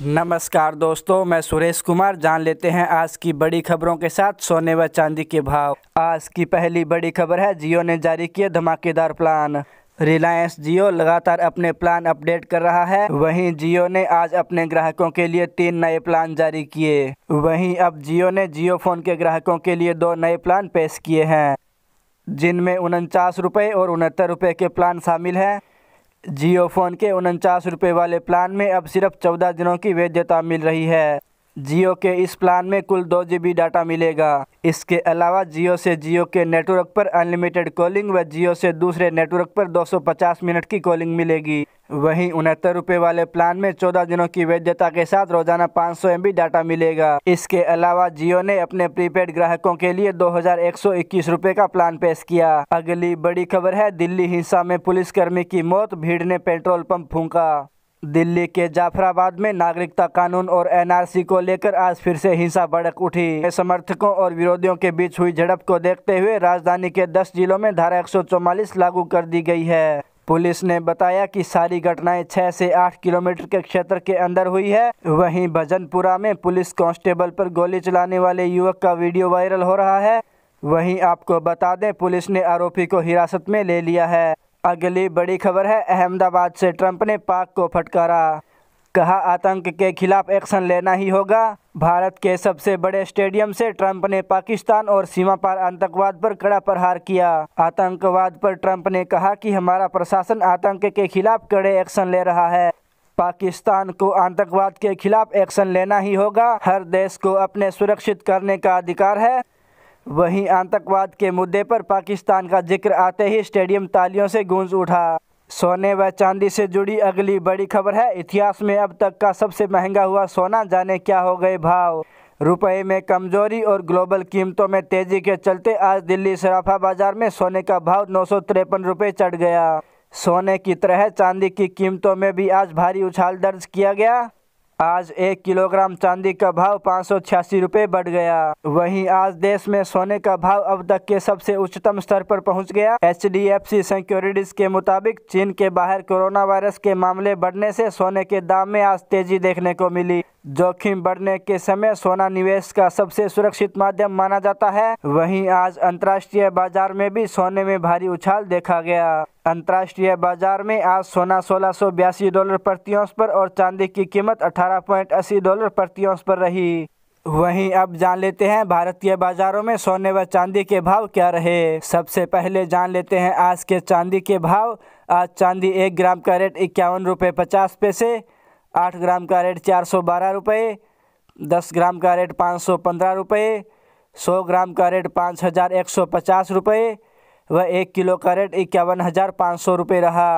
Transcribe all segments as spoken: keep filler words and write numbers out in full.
नमस्कार दोस्तों, मैं सुरेश कुमार। जान लेते हैं आज की बड़ी खबरों के साथ सोने व चांदी के भाव। आज की पहली बड़ी खबर है, जियो ने जारी किए धमाकेदार प्लान। रिलायंस जियो लगातार अपने प्लान अपडेट कर रहा है। वहीं जियो ने आज अपने ग्राहकों के लिए तीन नए प्लान जारी किए। वहीं अब जियो ने जियो फोन के ग्राहकों के लिए दो नए प्लान पेश किए हैं, जिनमें उनचास रुपये और उनहत्तर रुपये के प्लान शामिल हैं। जियो फोन के उनचास रुपये वाले प्लान में अब सिर्फ चौदह दिनों की वैधता मिल रही है। जियो के इस प्लान में कुल दो जी बी डाटा मिलेगा। इसके अलावा जियो से जियो के नेटवर्क पर अनलिमिटेड कॉलिंग व जियो से दूसरे नेटवर्क पर दो सौ पचास मिनट की कॉलिंग मिलेगी। वहीं उनहत्तर रुपये वाले प्लान में चौदह दिनों की वैधता के साथ रोजाना पाँच सौ एम बी डाटा मिलेगा। इसके अलावा जियो ने अपने प्रीपेड ग्राहकों के लिए दो हजार एक सौ इक्कीस रुपये का प्लान पेश किया। अगली बड़ी खबर है, दिल्ली हिंसा में पुलिसकर्मी की मौत, भीड़ ने पेट्रोल पंप फूंका। दिल्ली के जाफराबाद में नागरिकता कानून और एन आर सी को लेकर आज फिर से हिंसा भड़क उठी। समर्थकों और विरोधियों के बीच हुई झड़प को देखते हुए राजधानी के दस जिलों में धारा एक सौ चौवालीस लागू कर दी गई है। पुलिस ने बताया कि सारी घटनाएं छह से आठ किलोमीटर के क्षेत्र के अंदर हुई है। वहीं भजनपुरा में पुलिस कांस्टेबल पर गोली चलाने वाले युवक का वीडियो वायरल हो रहा है। वहीं आपको बता दें, पुलिस ने आरोपी को हिरासत में ले लिया है। अगली बड़ी खबर है, अहमदाबाद से ट्रंप ने पाक को फटकारा। कहा, आतंक के खिलाफ एक्शन लेना ही होगा। भारत के सबसे बड़े स्टेडियम से ट्रंप ने पाकिस्तान और सीमा पार आतंकवाद पर कड़ा प्रहार किया। आतंकवाद पर ट्रंप ने कहा कि हमारा प्रशासन आतंक के खिलाफ कड़े एक्शन ले रहा है। पाकिस्तान को आतंकवाद के खिलाफ एक्शन लेना ही होगा। हर देश को अपने सुरक्षित करने का अधिकार है। वहीं आतंकवाद के मुद्दे पर पाकिस्तान का जिक्र आते ही स्टेडियम तालियों से गूंज उठा। सोने व चांदी से जुड़ी अगली बड़ी खबर है, इतिहास में अब तक का सबसे महंगा हुआ सोना, जाने क्या हो गए भाव। रुपए में कमजोरी और ग्लोबल कीमतों में तेजी के चलते आज दिल्ली सराफा बाजार में सोने का भाव नौ सौ तिरपन रुपये चढ़ गया। सोने की तरह चांदी की कीमतों में भी आज भारी उछाल दर्ज किया गया। आज एक किलोग्राम चांदी का भाव पाँच सौ छियासी रुपये बढ़ गया। वहीं आज देश में सोने का भाव अब तक के सबसे उच्चतम स्तर पर पहुंच गया। H D F C securities के मुताबिक चीन के बाहर कोरोना वायरस के मामले बढ़ने से सोने के दाम में आज तेजी देखने को मिली। जोखिम बढ़ने के समय सोना निवेश का सबसे सुरक्षित माध्यम माना जाता है। वहीं आज अंतर्राष्ट्रीय बाजार में भी सोने में भारी उछाल देखा गया। अंतर्राष्ट्रीय बाजार में आज सोना सोलह सौ बयासी डॉलर प्रति औंस पर और चांदी की कीमत अठारह पॉइंट अस्सी डॉलर प्रति औंस पर रही। वहीं अब जान लेते हैं भारतीय बाजारों में सोने व चांदी के भाव क्या रहे। सबसे पहले जान लेते हैं आज के चांदी के भाव। आज चांदी एक ग्राम का रेट इक्यावन रुपये पचास पैसे, आठ ग्राम का रेट चार सौ बारह रुपये, दस ग्राम का रेट पाँच सौ पंद्रह रुपये, सौ ग्राम का रेट पाँच हज़ार एक सौ पचास रुपये व एक किलो का रेट इक्यावन हज़ार पाँच सौ रुपये रहा।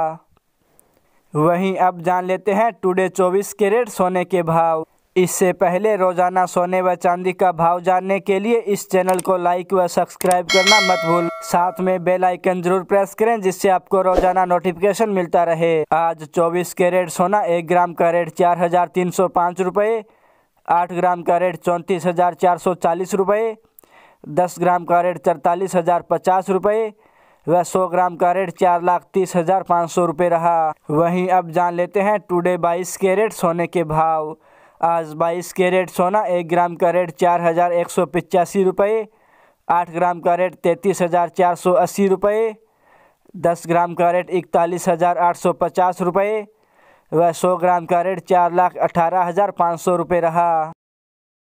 वहीं अब जान लेते हैं टुडे चौबीस कैरेट सोने के भाव। इससे पहले रोजाना सोने व चांदी का भाव जानने के लिए इस चैनल को लाइक व सब्सक्राइब करना मत भूल। साथ में बेल आइकन जरूर प्रेस करें, जिससे आपको रोजाना नोटिफिकेशन मिलता रहे। आज चौबीस कैरेट सोना एक ग्राम का रेट चार हजार तीन सौ पाँच रुपये, आठ ग्राम का रेट चौंतीस हजार चार सौ चालीस रुपये, दस ग्राम का रेट चौंतालीस हजार पचास रुपये व सौ ग्राम का रेट चार लाख तीस हजार पाँच सौ रुपये रहा। वहीं अब जान लेते हैं टुडे बाईस कैरेट सोने के भाव। आज बाईस कैरेट सोना एक ग्राम का रेट चार हज़ार एक सौ पचासी रुपये, आठ ग्राम का रेट तैंतीस हज़ार चार सौ अस्सी रुपये, दस ग्राम का रेट इकतालीस हज़ार आठ सौ पचास रुपये व सौ ग्राम का रेट चार लाख अठारह हज़ार पाँच सौ रुपये रहा।